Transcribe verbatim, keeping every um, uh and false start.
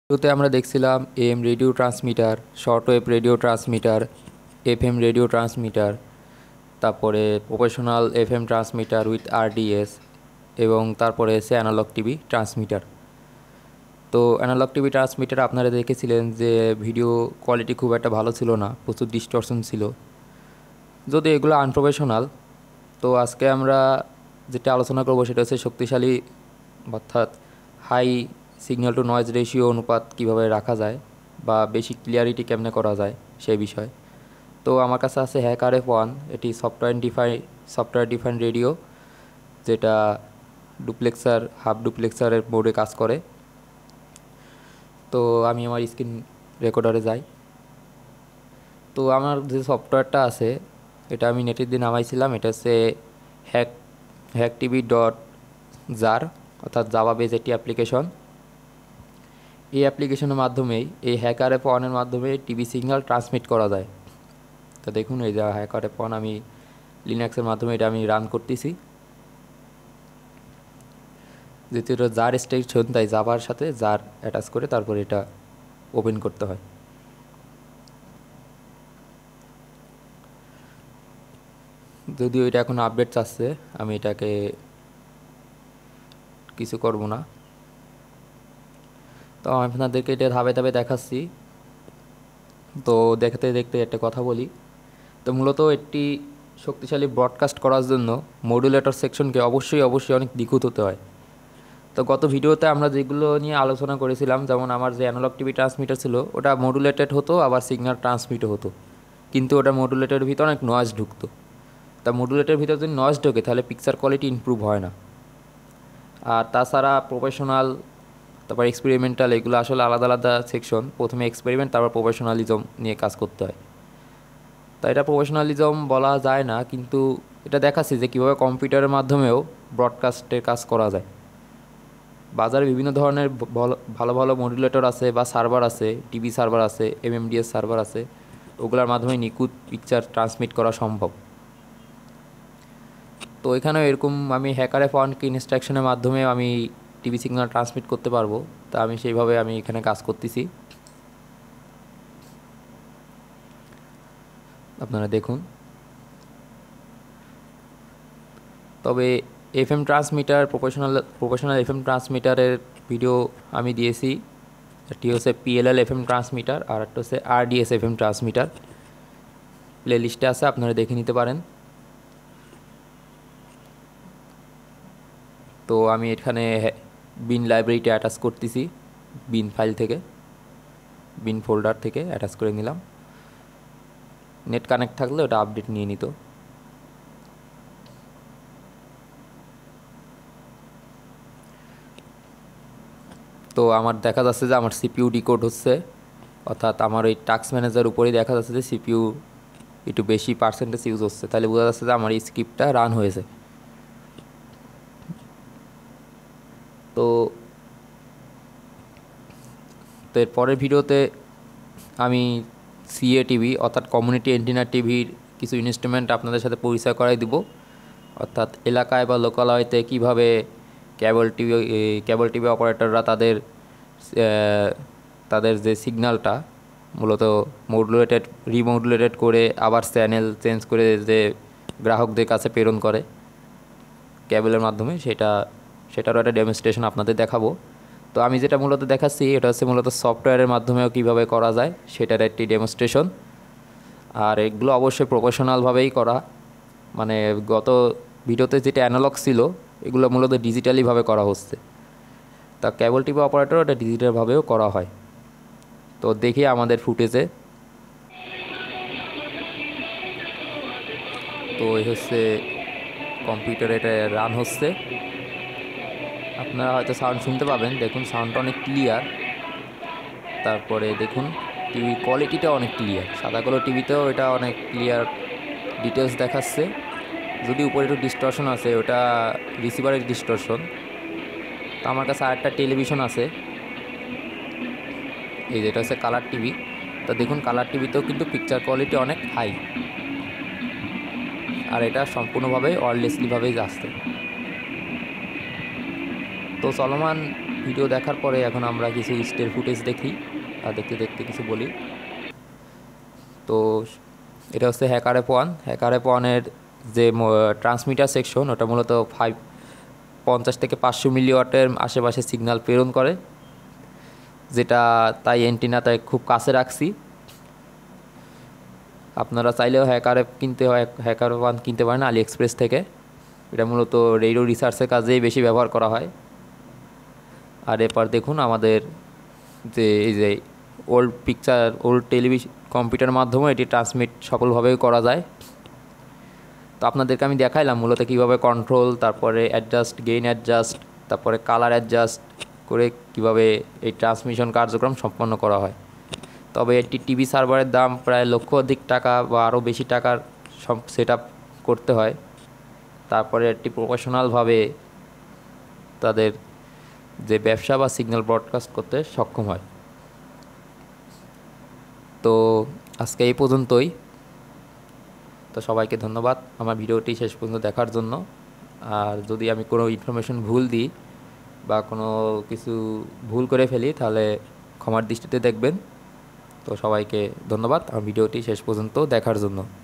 শুরুতে আমরা দেখছিলাম AM radio transmitter, short wave radio transmitter, FM radio transmitter, তারপরে professional FM transmitter with RDS এবং তারপরে এসে অ্যানালগ টিভি ট্রান্সমিটার। তো অ্যানালগ টিভি ট্রান্সমিটার আপনারা দেখেছিলেন যে ভিডিও কোয়ালিটি খুব একটা ভালো ছিল না, প্রচুর ডিস্টরশন ছিল, যদি এগুলো আনপ্রফেশনাল। তো আজকে আমরা যেটা আলোচনা করব সেটা হচ্ছে শক্তিশালী অর্থাৎ high signal to noise ratio অনুপাত কীভাবে রাখা যায় বা বেশি ক্লিয়ারিটি কেমনে করা যায় সেই বিষয়। তো আমার কাছে আছে হ্যাকআরএফ ওয়ান, এটি software define software define radio, যেটা ডুপ্লেক্সার হাফ ডুপ্লেক্সারের মোডে কাজ করে। তো আমি আমার স্ক্রিন রেকর্ডারে যাই। তো আমার যে সফটওয়্যারটা আছে এটা আমি নেটের দিয়ে নামাইছিলাম, এটা হচ্ছে hack hack TV dot jar অর্থাৎ জাভা বেস একটি অ্যাপ্লিকেশন। এই অ্যাপ্লিকেশনের মাধ্যমেই এই হ্যাকআরএফ ওয়ানের মাধ্যমে টিভি সিগন্যাল ট্রান্সমিট করা যায়। তো দেখুন এই যে হ্যাকআরএফ ওয়ান আমি লিনাক্সের মাধ্যমে এটা আমি রান করতেছি। যেহেতু এটা জার এক্সটেনশন তাই জাভার সাথে জার অ্যাটাচ করে তারপর এটা ওপেন করতে হয়। যদিও এটা এখন আপডেট চাচ্ছে, আমি এটাকে কিছু করব না। তো আমি আপনাদেরকে এটা ধাপে ধাপে দেখাচ্ছি। তো দেখতে দেখতে একটা কথা বলি। তো মূলত একটি শক্তিশালী ব্রডকাস্ট করার জন্য মডুলেটর সেকশনকে অবশ্যই অবশ্যই অনেক নিখুঁত হতে হয়। তো গত ভিডিওতে আমরা যেগুলো নিয়ে আলোচনা করেছিলাম, যেমন আমার যে অ্যানালগ টিভি ট্রান্সমিটার ছিল ওটা মডুলেটেড হতো, আবার সিগন্যাল ট্রান্সমিটও হতো, কিন্তু ওটা মডুলেটরের ভিতরে অনেক নয়েজ ঢুকতো। তা মডুলেটরের ভিতরে যদি নয়েজ ঢোকে তাহলে পিকচার কোয়ালিটি ইমপ্রুভ হয় না। আর তাছাড়া প্রফেশনাল তারপর এক্সপেরিমেন্টাল এগুলো আসলে আলাদা আলাদা সেকশন। প্রথমে এক্সপেরিমেন্ট তারপর প্রফেশনালিজম নিয়ে কাজ করতে হয়। তাই এটা প্রফেশনালিজম বলা যায় না, কিন্তু এটা দেখাচ্ছি যে কীভাবে কম্পিউটারের মাধ্যমেও ব্রডকাস্টের কাজ করা যায়। বাজারে বিভিন্ন ধরনের ভালো ভালো মডুলেটর আছে বা সার্ভার আছে, টিভি সার্ভার আছে, এমএমডিএস সার্ভার আছে, ওগুলোর মাধ্যমে নিখুঁত পিকচার ট্রান্সমিট করা সম্ভব। তো এখানেও এরকম আমি হ্যাকআরএফ ওয়ান কি ইনস্ট্রাকশনের মাধ্যমে আমি টিভি সিগন্যাল ট্রান্সমিট করতে পারবো। তা আমি সেইভাবে আমি এখানে কাজ করতেছি, আপনারা দেখুন। তবে FM transmitter professional professional FM ট্রান্সমিটারের ভিডিও আমি দিয়েছি। একটি হচ্ছে পিএলএল এফএম ট্রান্সমিটার আর একটা হচ্ছে আরডিএস এফএম ট্রান্সমিটার, প্লে লিস্টে আছে, আপনারা দেখে নিতে পারেন। তো আমি এখানে বিন লাইব্রেরিটা অ্যাটাচ করতেছি, বিন ফাইল থেকে বিন ফোল্ডার থেকে অ্যাটাচ করে নিলাম। নেট কানেক্ট থাকলে ওটা আপডেট নিয়ে নিত। তো আমার দেখা যাচ্ছে যে আমার সিপিইউ ডিকোড হচ্ছে, অর্থাৎ আমার ওই টাস্ক ম্যানেজার উপরেই দেখা যাচ্ছে যে সিপিইউ একটু বেশি পার্সেন্টেজ ইউজ হচ্ছে, তাহলে বোঝা যাচ্ছে যে আমার এই স্ক্রিপ্টটা রান হয়েছে। তো তো এর পরের ভিডিওতে আমি সিএ টিভি অর্থাৎ কমিউনিটি এন্টিনা টিভির কিছু ইনস্ট্রুমেন্ট আপনাদের সাথে পরিচয় করাই দিব, অর্থাৎ এলাকায় বা লোকালয়তে কীভাবে কেবল টিভি কেবল টিভি অপারেটররা তাদের তাদের যে সিগন্যালটা মূলত মডুলেটেড রিমডুলেটেড করে আবার চ্যানেল চেঞ্জ করে যে গ্রাহকদের কাছে প্রেরণ করে কেবলের মাধ্যমে, সেটা সেটারও একটা ডেমনস্ট্রেশন আপনাদের দেখাবো। তো আমি যেটা মূলত দেখাচ্ছি এটা হচ্ছে মূলত সফটওয়্যারের মাধ্যমেও কীভাবে করা যায় সেটার একটি ডেমনস্ট্রেশন। আর এগুলো অবশ্যই প্রফেশনালভাবেই করা, মানে গত ভিডিওতে যেটা অ্যানালগ ছিল এগুলো মূলত ডিজিটালিভাবে করা হচ্ছে। তা কেবল টিভি অপারেটর ওটা ডিজিটালভাবেও করা হয়। তো দেখি আমাদের ফুটেজে। তো এই হচ্ছে কম্পিউটারে এটা রান হচ্ছে, আপনারা হয়তো সাউন্ড শুনতে পাবেন। দেখুন সাউন্ডটা অনেক ক্লিয়ার। তারপরে দেখুন টিভির কোয়ালিটিটা অনেক ক্লিয়ার, সাদা কালো টিভিতেও এটা অনেক ক্লিয়ার ডিটেলস দেখাচ্ছে। যদি উপরে একটু ডিস্টরশন আছে ওটা রিসিভারের ডিস্টরশন। তো আমার কাছে আরেকটা টেলিভিশন আছে, এই যেটা হচ্ছে কালার টিভি। তো দেখুন কালার টিভিতেও কিন্তু পিকচার কোয়ালিটি অনেক হাই, আর এটা সম্পূর্ণভাবে ওয়্যারলেসলিভাবেই আসছে। তো চলমান ভিডিও দেখার পরে এখন আমরা কিছু স্টিল ফুটেজ দেখি আর দেখতে দেখতে কিছু বলি। তো এটা হচ্ছে হ্যাকারএফ ওয়ান। হ্যাকারএফ ওয়ানের যে ট্রান্সমিটার সেকশন ওটা মূলত ফাইভ পঞ্চাশ থেকে পাঁচশো মিলিওয়াটের আশেপাশে সিগন্যাল প্রেরণ করে, যেটা তাই অ্যান্টিনা তাই খুব কাছে রাখছি। আপনারা চাইলেও হ্যাকারএফ কিনতে হয়, হ্যাকার ওয়ান কিনতে পারেন আলি এক্সপ্রেস থেকে। এটা মূলত রেডিও রিসার্চের কাজেই বেশি ব্যবহার করা হয়। আর এরপর দেখুন আমাদের যে এই যে old picture old television computer মাধ্যমে এটি ট্রান্সমিট সফলভাবেই করা যায়। তো আপনাদেরকে আমি দেখাইলাম মূলত কীভাবে কন্ট্রোল, তারপরে অ্যাডজাস্ট, গেইন অ্যাডজাস্ট, তারপরে কালার অ্যাডজাস্ট করে কিভাবে এই ট্রান্সমিশন কার্যক্রম সম্পন্ন করা হয়। তবে একটি টিভি সার্ভারের দাম প্রায় লক্ষ অধিক টাকা বা আরও বেশি টাকার সব সেট আপ করতে হয়, তারপরে একটি প্রফেশনালভাবে তাদের যে ব্যবসা বা সিগন্যাল ব্রডকাস্ট করতে সক্ষম হয়। তো আজকে এই পর্যন্তই। তো সবাইকে ধন্যবাদ আমার ভিডিওটি শেষ পর্যন্ত দেখার জন্য। আর যদি আমি কোনো ইনফরমেশন ভুল দিই বা কোনো কিছু ভুল করে ফেলি তাহলে ক্ষমার দৃষ্টিতে দেখবেন। তো সবাইকে ধন্যবাদ আমার ভিডিওটি শেষ পর্যন্ত দেখার জন্য।